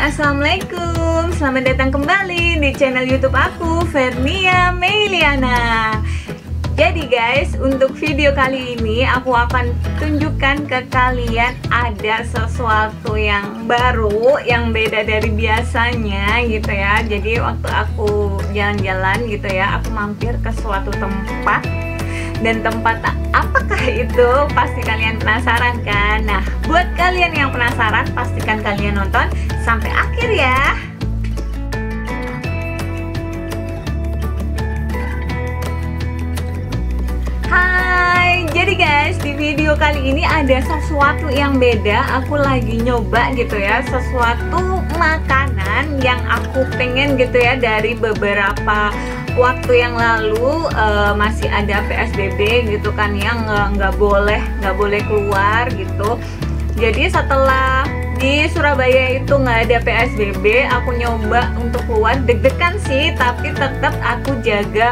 Assalamualaikum, selamat datang kembali di channel YouTube aku, Vernia Meiliana. Jadi guys, untuk video kali ini aku akan tunjukkan ke kalian ada sesuatu yang baru, yang beda dari biasanya gitu ya. Jadi waktu aku jalan-jalan gitu ya, aku mampir ke suatu tempat. Dan tempat apakah itu? Pasti kalian penasaran kan? Nah, buat kalian yang penasaran, pastikan kalian nonton sampai akhir ya. Hai, jadi guys, di video kali ini ada sesuatu yang beda. Aku lagi nyoba gitu ya, sesuatu makanan yang aku pengen gitu ya dari beberapa waktu yang lalu. Masih ada PSBB gitu kan ya, nggak boleh keluar gitu. Jadi setelah di Surabaya itu nggak ada PSBB, aku nyoba untuk keluar, deg-degan sih, tapi tetap aku jaga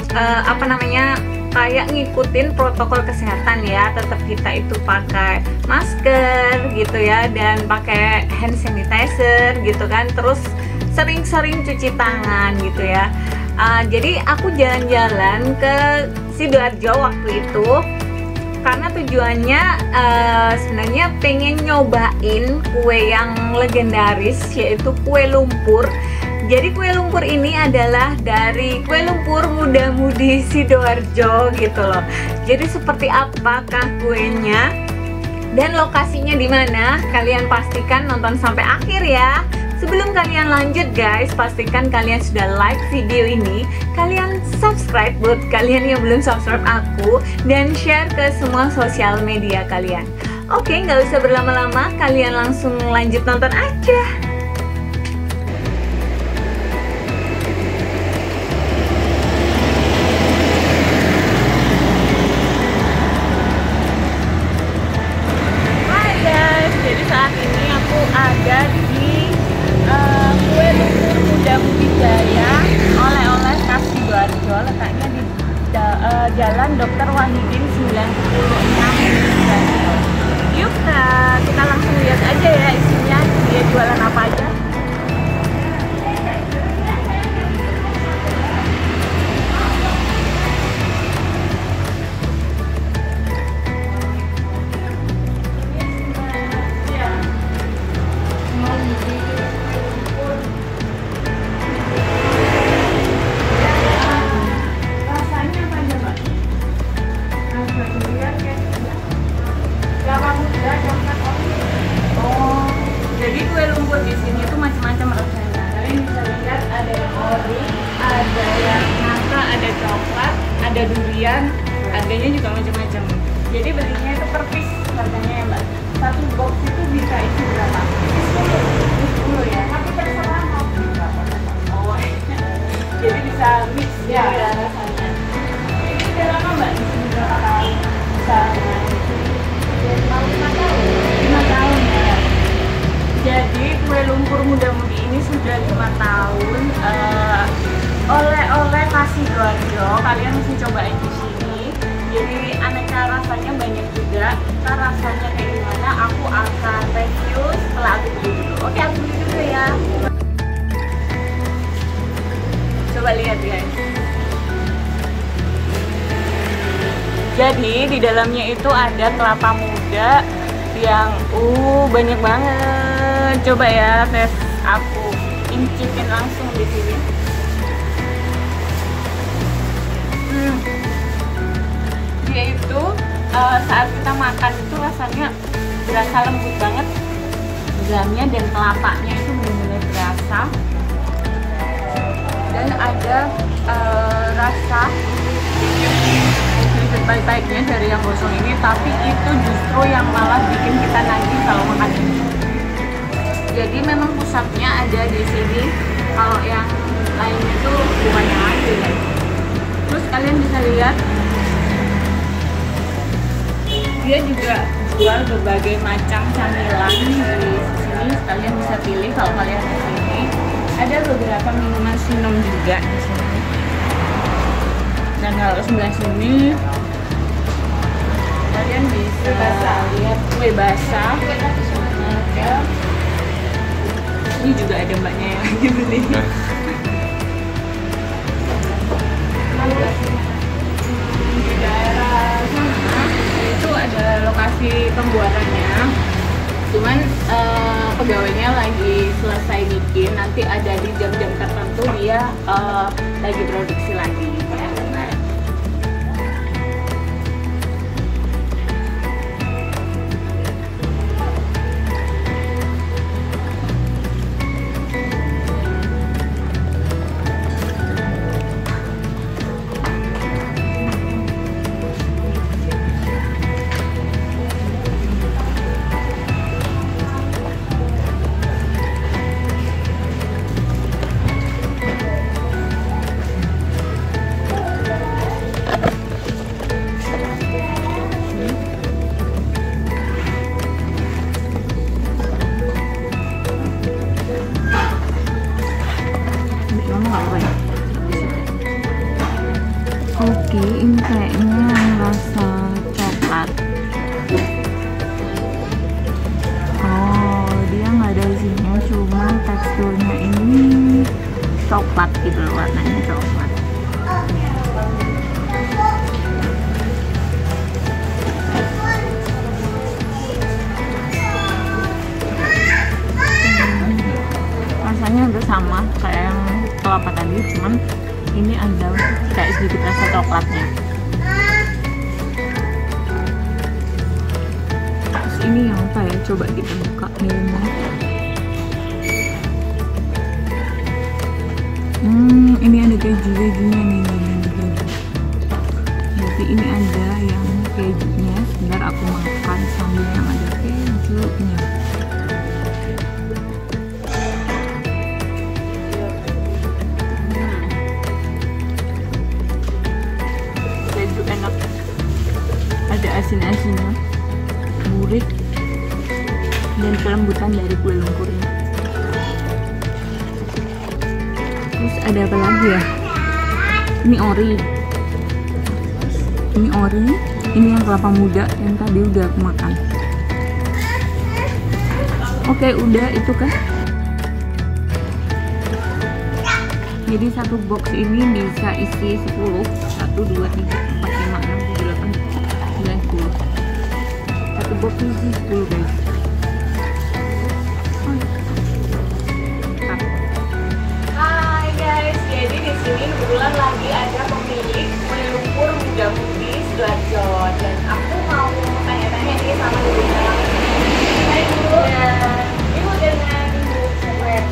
kayak ngikutin protokol kesehatan ya. Tetap kita itu pakai masker gitu ya, dan pakai hand sanitizer gitu kan, terus sering-sering cuci tangan gitu ya. Jadi aku jalan-jalan ke Sidoarjo waktu itu karena tujuannya sebenarnya pengen nyobain kue yang legendaris, yaitu kue lumpur. Jadi kue lumpur ini adalah dari kue lumpur muda-mudi Sidoarjo gitu loh. Jadi seperti apakah kuenya dan lokasinya di mana? Kalian pastikan nonton sampai akhir ya. Sebelum kalian lanjut guys, pastikan kalian sudah like video ini, kalian subscribe buat kalian yang belum subscribe aku, dan share ke semua sosial media kalian. Oke, nggak usah berlama-lama, kalian langsung lanjut nonton aja. Hai guys, jadi saat ini aku ada di kue lumpur muda-mudi Jaya, oleh-oleh khas Sidoarjo, letaknya di Jalan Dr. Wahidin 96 Sidoarjo. Yuk kita langsung lihat aja ya isinya, dia jualan apa aja. Jadi kue lumpur di sini itu macam-macam rasanya. Kalian bisa lihat ada yang ori, ada yang nangka, ada coklat, ada durian, harganya juga macam-macam. Jadi belinya itu per piece harganya ya mbak. Satu box itu bisa isi berapa? 10 ya. Tapi terserah mau beli berapa. Oh, jadi bisa mix ya rasanya. Ini udah lama mbak di sini berapa tahun? Bisa 5 tahun. 5 tahun ya. Jadi kue lumpur muda-mudi ini sudah 5 tahun. Oleh-oleh khas Sidoarjo, kalian mesti cobain di sini. Jadi aneka rasanya banyak juga. Ntar rasanya kayak gimana aku akan review setelah aku beli dulu. Oke, aku beli dulu ya. Coba lihat guys. Jadi di dalamnya itu ada kelapa muda yang banyak banget. Coba ya, tes aku incipin langsung di sini. Dia itu saat kita makan itu rasanya berasa lembut banget dalamnya, dan kelapanya itu benar-benar berasa. Dan ada rasa baik-baiknya dari yang gosong ini, tapi itu justru yang malah bikin kita nagih kalau makan ini. Jadi memang pusatnya ada di sini, kalau yang lainnya itu bukannya aja guys. Terus kalian bisa lihat dia juga jual berbagai macam camilan di sini. Kalian bisa pilih kalau kalian di sini. Ada beberapa minuman sinom juga di sini. Dan kalau sebelah sini kalian bisa lihat kue basah. Ini juga ada mbaknya yang lagi beli. Di daerah sana itu ada lokasi pembuatannya. Cuman pegawainya lagi selesai bikin, nanti ada di jam-jam tertentu dia lagi produksi lagi ya. Oke, ini kayaknya yang rasa coklat. Oh, dia nggak ada isinya, cuma teksturnya ini coklat gitu, warnanya coklat. Rasanya udah sama kayak yang kelapa tadi, cuman ini ada kayak sedikit rasa coklatnya. Terus ini yang apa ya? Coba kita buka minumnya. Ini ada keju-kejunya nih, keju. Jadi ini ada yang kejunya. Sebentar aku makan sambil yang ada kejunya. Enak, ada asin-asinnya, gurih, dan kelembutan dari kue lumpurnya. Terus ada apa lagi ya? Ini ori, ini yang kelapa muda yang tadi udah aku makan. Oke, udah itu kan. Jadi satu box ini bisa isi 10. 1, 2, 3, 4, 5, 6, 7, 8, 9, 10. Satu box isi 10 guys. Hai guys, jadi di sini kebetulan lagi ada pemilik kue lumpur Muda-Mudi Sidoarjo, dan aku mau tanya-tanya nih sama ibunya. Hai Bu, Ibu dengan Bu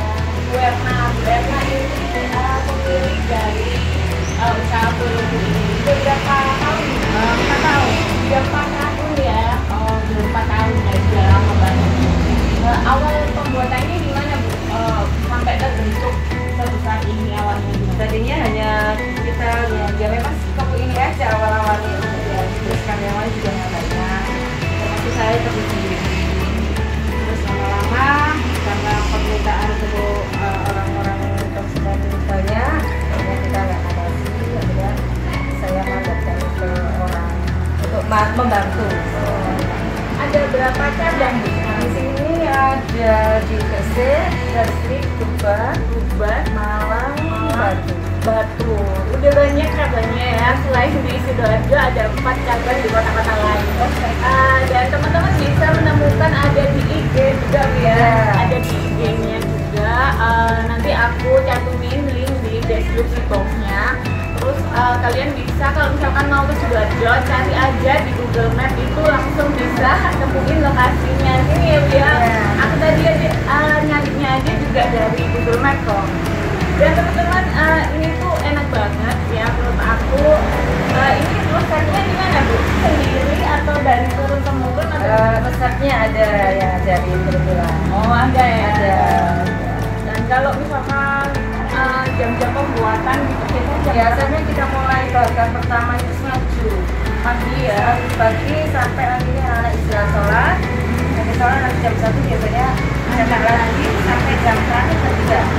Werna ini pemilik dari usaha kue lumpur ini berapa tahun? 4 tahun. Sudah 4 tahun ya? Oh, sudah 4 tahun ya, sudah lama banget. Awal pembuatannya gimana Bu? Sampai terbentuk sebesar ini awalnya gimana? Tadinya hanya kita ya memang seperti ini aja awal-awalnya, ya terus karyawan juga nggak banyak, termasuk saya kerja sendiri. Terus lama-lama karena permintaan untuk orang-orang konsumen banyak, akhirnya kita nggak batasi, akhirnya saya mandatkan ke orang untuk membantu. Ada berapa cabang Bu? Di sini ada di Gresik, Gresik, Tuban, Malang, Batu. Udah banyak cabangnya ya. Selain di Sidoarjo ada 4 cabang di kota-kota lain. Dan teman-teman bisa menemukan ada di IG juga ya. Ada di IG-nya juga. Nanti aku cantumin link di deskripsi box-nya. Terus kalian bisa kalau misalkan mau ke Sidoarjo, cari aja di Google Map, itu langsung bisa temuin lokasinya. Sini ya Bu ya. Aku tadi nyarinya aja juga dari Google Map kok. Dan teman-teman, ini tuh enak banget ya menurut aku. Ini resepnya gimana Bu? Sendiri atau dari turun temurun? resepnya ada ya dari terbilang. Oh ada ya. Ada. Dan kalau misalkan jam-jam pembuatan gitu Biasanya kita mulai bakar pertama itu setengah 7 pagi ya, pagi sampai akhirnya anak istirahat sholat. Nanti sholat nanti jam 1 biasanya cetak lagi sampai jam terakhir jam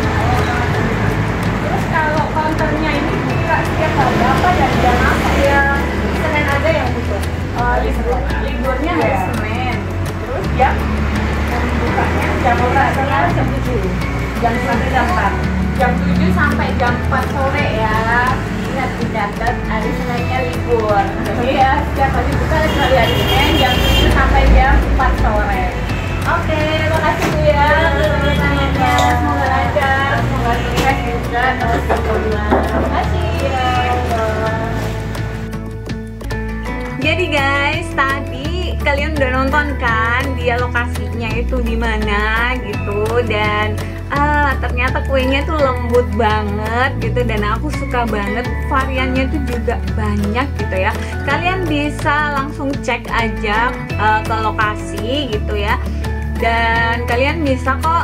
3. Terus kalau counternya ini buka setiap hari apa dan jam apa? Ya, Senin aja yang butuh. Liburnya hari Iya. Senin. Terus jam bukanya jam Buka sekarang jam 7. jam sampai jam 4. Jam 7 sampai jam 4 sore ya. Ingat dicatat, hari Seninnya libur. Jadi ya setiap hari buka kecuali hari Senin jam 7 sampai jam 4 sore. Oke, terima kasih Bu ya untuk pertanyaannya. Semoga lancar, semoga sukses juga. Terima kasih. Jadi guys, tadi kalian udah nonton kan dia lokasinya itu di mana gitu, dan ternyata kuenya tuh lembut banget gitu, dan aku suka banget, variannya tuh juga banyak gitu ya. Kalian bisa langsung cek aja ke lokasi gitu ya, dan kalian bisa kok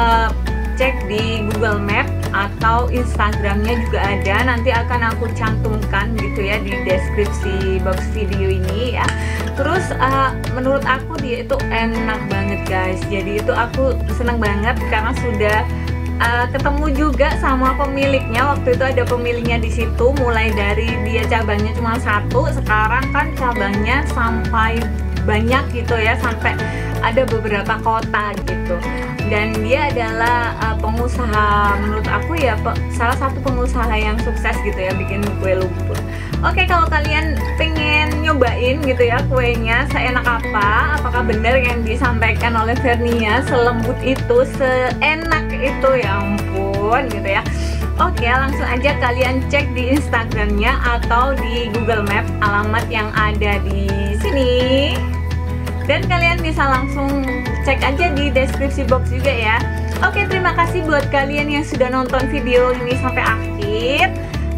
cek di Google Map atau Instagramnya juga ada, nanti akan aku cantumkan gitu ya di deskripsi box video ini ya. Terus menurut aku dia itu enak banget guys, jadi itu aku senang banget karena sudah ketemu juga sama pemiliknya. Waktu itu ada pemiliknya di situ, mulai dari dia cabangnya cuma satu, sekarang kan cabangnya sampai banyak gitu ya, sampai ada beberapa kota gitu. Dan dia adalah pengusaha, menurut aku ya salah satu pengusaha yang sukses gitu ya bikin kue lumpur. Oke, kalau kalian pengen nyobain gitu ya kuenya seenak apa, apakah benar yang disampaikan oleh Vernia selembut itu, seenak itu, ya ampun gitu ya. Oke, langsung aja kalian cek di Instagramnya atau di Google Map alamat yang ada di sini. Dan kalian bisa langsung cek aja di deskripsi box juga ya. Oke, terima kasih buat kalian yang sudah nonton video ini sampai akhir.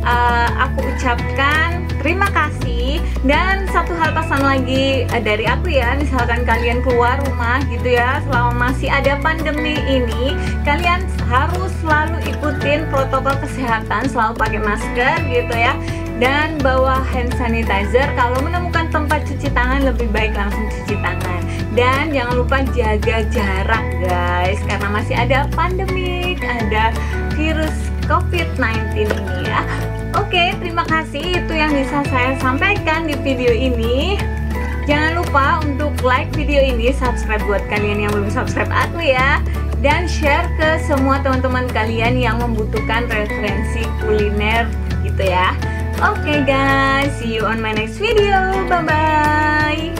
Aku ucapkan terima kasih. Dan satu hal pesan lagi dari aku ya, misalkan kalian keluar rumah gitu ya selama masih ada pandemi ini, kalian harus selalu ikutin protokol kesehatan, selalu pakai masker gitu ya, dan bawa hand sanitizer. Kalau menemukan tempat cuci tangan, lebih baik langsung cuci tangan. Dan jangan lupa jaga jarak guys, karena masih ada pandemik, ada virus COVID-19 ini ya. Oke, terima kasih, itu yang bisa saya sampaikan di video ini. Jangan lupa untuk like video ini, subscribe buat kalian yang belum subscribe aku ya, dan share ke semua teman-teman kalian yang membutuhkan referensi kuliner gitu ya. Oke guys, see you on my next video. Bye bye.